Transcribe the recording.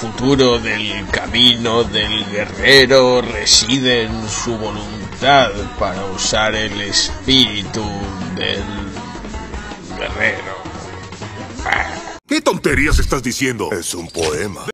futuro del camino del guerrero reside en su voluntad para usar el espíritu del guerrero. ¿Qué tonterías estás diciendo? Es un poema.